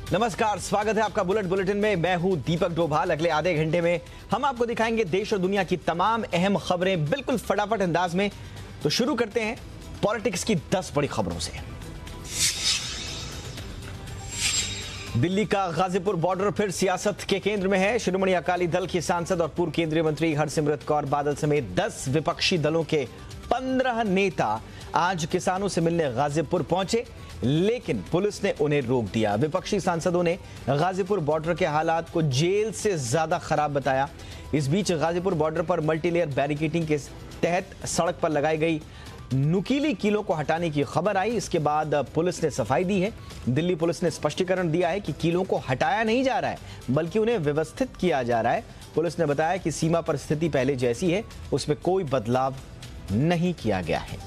नमस्कार, स्वागत है आपका बुलेटिन में। मैं हूं दीपक डोभाल। अगले आधे घंटे में हम आपको दिखाएंगे देश और दुनिया की तमाम अहम खबरें बिल्कुल फटाफट अंदाज में। तो शुरू करते हैं पॉलिटिक्स की 10 बड़ी खबरों से। दिल्ली का गाजीपुर बॉर्डर फिर सियासत के केंद्र में है। शिरोमणि अकाली दल की सांसद और पूर्व केंद्रीय मंत्री हरसिमरत कौर बादल समेत 10 विपक्षी दलों के 15 नेता आज किसानों से मिलने गाजीपुर पहुंचे, लेकिन पुलिस ने उन्हें रोक दिया। विपक्षी सांसदों ने गाजीपुर बॉर्डर के हालात को जेल से ज्यादा खराब बताया। इस बीच गाजीपुर बॉर्डर पर मल्टीलेयर बैरिकेडिंग के तहत सड़क पर लगाई गई नुकीली कीलों को हटाने की खबर आई। इसके बाद पुलिस ने सफाई दी है। दिल्ली पुलिस ने स्पष्टीकरण दिया है कि कीलों को हटाया नहीं जा रहा है, बल्कि उन्हें व्यवस्थित किया जा रहा है। पुलिस ने बताया कि सीमा पर स्थिति पहले जैसी है, उसमें कोई बदलाव नहीं किया गया है।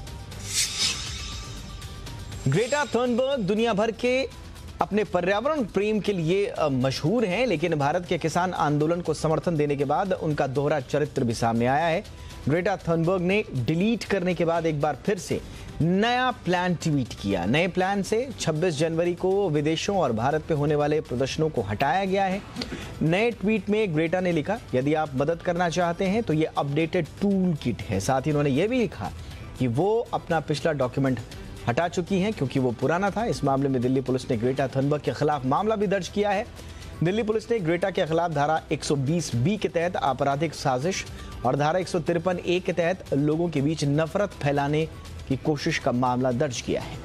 ग्रेटा थर्नबर्ग दुनिया भर के अपने पर्यावरण प्रेम के लिए मशहूर हैं, लेकिन भारत के किसान आंदोलन को समर्थन देने के बाद उनका दोहरा चरित्र भी सामने आया है। ग्रेटा थर्नबर्ग ने डिलीट करने के बाद एक बार फिर से नया प्लान ट्वीट किया। नए प्लान से 26 जनवरी को विदेशों और भारत पे होने वाले प्रदर्शनों को हटाया गया है। नए ट्वीट में ग्रेटा ने लिखा, यदि आप मदद करना चाहते हैं तो ये अपडेटेड टूल किट है। साथ ही उन्होंने ये भी लिखा कि वो अपना पिछला डॉक्यूमेंट हटा चुकी हैं क्योंकि वो पुराना था। इस मामले में दिल्ली पुलिस ने ग्रेटा थर्नबर्ग के खिलाफ मामला भी दर्ज किया है। दिल्ली पुलिस ने ग्रेटा के खिलाफ धारा 120B के तहत आपराधिक साजिश और धारा 153A के तहत लोगों के बीच नफरत फैलाने की कोशिश का मामला दर्ज किया है।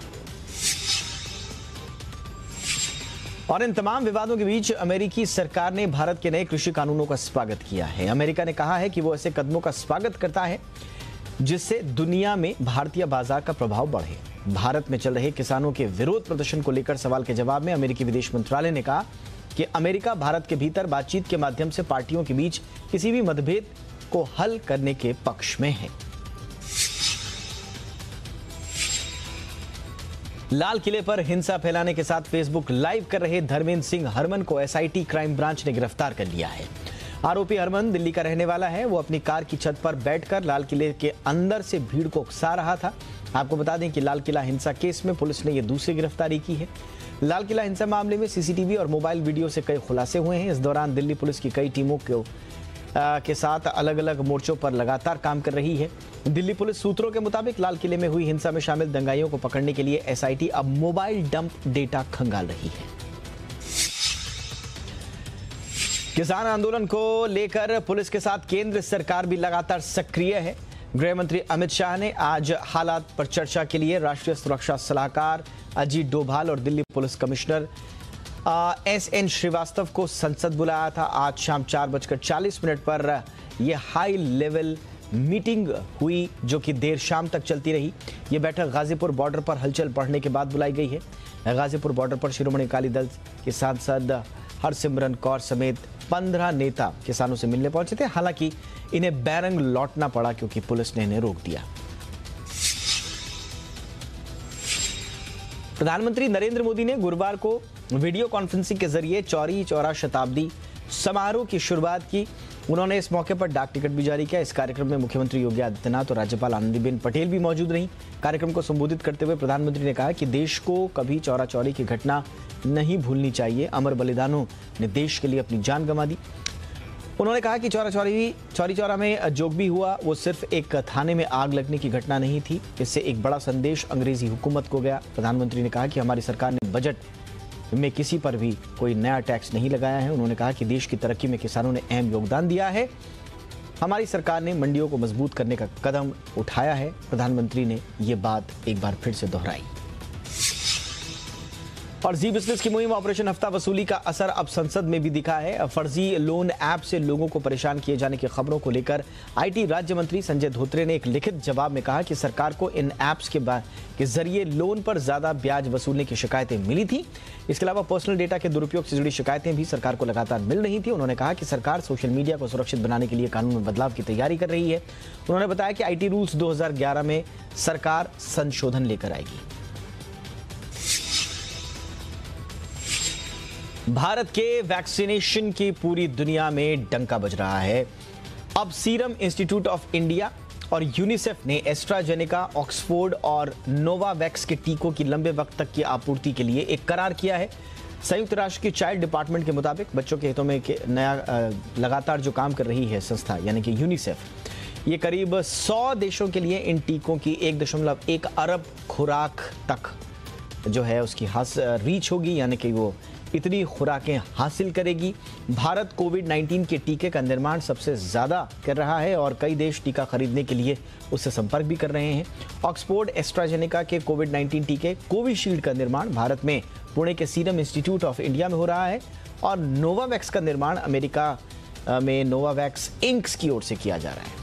और इन तमाम विवादों के बीच अमेरिकी सरकार ने भारत के नए कृषि कानूनों का स्वागत किया है। अमेरिका ने कहा है कि वो ऐसे कदमों का स्वागत करता है जिससे दुनिया में भारतीय बाजार का प्रभाव बढ़े। भारत में चल रहे किसानों के विरोध प्रदर्शन को लेकर सवाल के जवाब में अमेरिकी विदेश मंत्रालय ने कहा कि अमेरिका भारत के भीतर बातचीत के माध्यम से पार्टियों के बीच किसी भी मतभेद को हल करने के पक्ष में है। लाल किले पर हिंसा फैलाने के साथ फेसबुक लाइव कर रहे धर्मेंद्र सिंह हरमन को एसआईटी क्राइम ब्रांच ने गिरफ्तार कर लिया है। आरोपी हरमन दिल्ली का रहने वाला है। वो अपनी कार की छत पर बैठकर लाल किले के अंदर से भीड़ को उकसा रहा था। आपको बता दें कि लाल किला हिंसा केस में पुलिस ने यह दूसरी गिरफ्तारी की है। लाल किला हिंसा मामले में सीसीटीवी और मोबाइल वीडियो से कई खुलासे हुए हैं। इस दौरान दिल्ली पुलिस की कई टीमों के साथ अलग अलग मोर्चों पर लगातार काम कर रही है। दिल्ली पुलिस सूत्रों के मुताबिक लाल किले में हुई हिंसा में शामिल दंगाइयों को पकड़ने के लिए एसआईटी अब मोबाइल डंप डेटा खंगाल रही है। किसान आंदोलन को लेकर पुलिस के साथ केंद्र सरकार भी लगातार सक्रिय है। गृह मंत्री अमित शाह ने आज हालात पर चर्चा के लिए राष्ट्रीय सुरक्षा सलाहकार अजीत डोभाल और Delhi police commissioner SN Srivastava को संसद बुलाया था। आज शाम 4:40 पर यह हाई लेवल मीटिंग हुई, जो कि देर शाम तक चलती रही। यह बैठक गाजीपुर बॉर्डर पर हलचल बढ़ने के बाद बुलाई गई है। गाजीपुर बॉर्डर पर शिरोमणि अकाली दल के सांसद हरसिमरत कौर समेत 15 नेता किसानों से मिलने पहुंचे थे। हालांकि इन्हें बैरंग लौटना पड़ा क्योंकि पुलिस ने इन्हें रोक दिया। प्रधानमंत्री नरेंद्र मोदी ने गुरुवार को वीडियो कॉन्फ्रेंसिंग के जरिए चौरी चौरा शताब्दी समारोह की शुरुआत की। उन्होंने इस मौके पर डाक टिकट भी जारी किया। इस कार्यक्रम में मुख्यमंत्री योगी आदित्यनाथ और राज्यपाल आनंदीबेन पटेल भी मौजूद रहीं। कार्यक्रम को संबोधित करते हुए प्रधानमंत्री ने कहा कि देश को कभी चौरा चौरी की घटना नहीं भूलनी चाहिए। अमर बलिदानों ने देश के लिए अपनी जान गंवा दी। उन्होंने कहा कि चौरी चौरा में जो भी हुआ वो सिर्फ एक थाने में आग लगने की घटना नहीं थी। इससे एक बड़ा संदेश अंग्रेजी हुकूमत को गया। प्रधानमंत्री ने कहा कि हमारी सरकार ने बजट में किसी पर भी कोई नया टैक्स नहीं लगाया है। उन्होंने कहा कि देश की तरक्की में किसानों ने अहम योगदान दिया है। हमारी सरकार ने मंडियों को मजबूत करने का कदम उठाया है। प्रधानमंत्री ने ये बात एक बार फिर से दोहराई। और जी बिजनेस की मुहिम ऑपरेशन हफ्ता वसूली का असर अब संसद में भी दिखा है। फर्जी लोन ऐप से लोगों को परेशान किए जाने की खबरों को लेकर आईटी राज्य मंत्री संजय धोत्रे ने एक लिखित जवाब में कहा कि सरकार को इन ऐप्स के जरिए लोन पर ज्यादा ब्याज वसूलने की शिकायतें मिली थी। इसके अलावा पर्सनल डेटा के दुरुपयोग से जुड़ी शिकायतें भी सरकार को लगातार मिल रही थी। उन्होंने कहा कि सरकार सोशल मीडिया को सुरक्षित बनाने के लिए कानून में बदलाव की तैयारी कर रही है। उन्होंने बताया कि आईटी रूल्स 2011 में सरकार संशोधन लेकर आएगी। भारत के वैक्सीनेशन की पूरी दुनिया में डंका बज रहा है। अब सीरम इंस्टीट्यूट ऑफ इंडिया और यूनिसेफ ने एस्ट्राजेनेका, ऑक्सफोर्ड और नोवावैक्स के टीकों की लंबे वक्त तक की आपूर्ति के लिए एक करार किया है। संयुक्त राष्ट्र की चाइल्ड डिपार्टमेंट के मुताबिक बच्चों के हितों में नया लगातार जो काम कर रही है संस्था यानी कि यूनिसेफ, ये करीब 100 देशों के लिए इन टीकों की 1.1 अरब खुराक तक जो है उसकी रीच होगी, यानी कि वो इतनी खुराकें हासिल करेगी। भारत कोविड-19 के टीके का निर्माण सबसे ज़्यादा कर रहा है और कई देश टीका खरीदने के लिए उससे संपर्क भी कर रहे हैं। ऑक्सफोर्ड एस्ट्राजेनेका के कोविड-19 टीके कोविशील्ड का निर्माण भारत में पुणे के सीरम इंस्टीट्यूट ऑफ इंडिया में हो रहा है और नोवावैक्स का निर्माण अमेरिका में नोवावैक्स इंक की ओर से किया जा रहा है।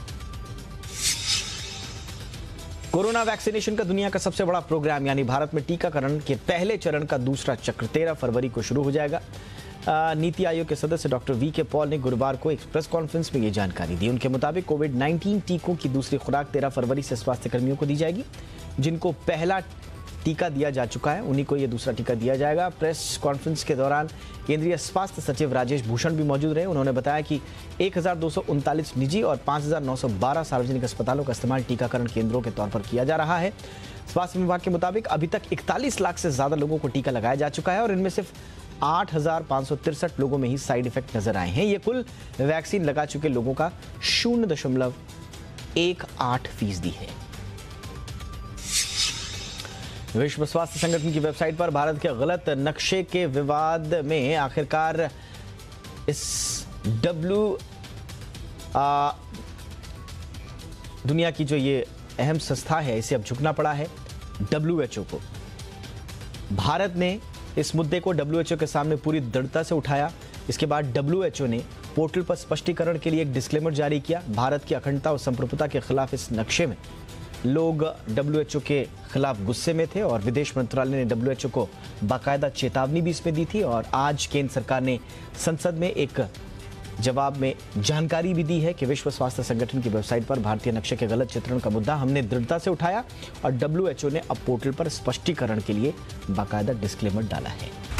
कोरोना वैक्सीनेशन का दुनिया का सबसे बड़ा प्रोग्राम यानी भारत में टीकाकरण के पहले चरण का दूसरा चक्र 13 फरवरी को शुरू हो जाएगा। नीति आयोग के सदस्य डॉक्टर वी.के. पॉल ने गुरुवार को एक प्रेस कॉन्फ्रेंस में ये जानकारी दी। उनके मुताबिक कोविड-19 टीकों की दूसरी खुराक 13 फरवरी से स्वास्थ्य कर्मियों को दी जाएगी। जिनको पहला टीका दिया जा चुका है उन्हीं को यह दूसरा टीका दिया जाएगा। प्रेस कॉन्फ्रेंस के दौरान केंद्रीय स्वास्थ्य सचिव राजेश भूषण भी मौजूद रहे। उन्होंने बताया कि 1239 निजी और 5912 सार्वजनिक अस्पतालों का इस्तेमाल टीकाकरण केंद्रों के तौर पर किया जा रहा है। स्वास्थ्य विभाग के मुताबिक अभी तक 41 लाख से ज्यादा लोगों को टीका लगाया जा चुका है और इनमें सिर्फ 8563 लोगों में ही साइड इफेक्ट नजर आए हैं। ये कुल वैक्सीन लगा चुके लोगों का 0.18% है। विश्व स्वास्थ्य संगठन की वेबसाइट पर भारत के गलत नक्शे के विवाद में आखिरकार इस दुनिया की जो ये अहम संस्था है इसे अब झुकना पड़ा है WHO को। भारत ने इस मुद्दे को WHO के सामने पूरी दृढ़ता से उठाया। इसके बाद WHO ने पोर्टल पर स्पष्टीकरण के लिए एक डिस्क्लेमर जारी किया। भारत की अखंडता और संप्रभुता के खिलाफ इस नक्शे में लोग WHO के खिलाफ गुस्से में थे और विदेश मंत्रालय ने WHO को बाकायदा चेतावनी भी इसमें दी थी। और आज केंद्र सरकार ने संसद में एक जवाब में जानकारी भी दी है कि विश्व स्वास्थ्य संगठन की वेबसाइट पर भारतीय नक्शे के गलत चित्रण का मुद्दा हमने दृढ़ता से उठाया और WHO ने अब पोर्टल पर स्पष्टीकरण के लिए बाकायदा डिस्क्लेमर डाला है।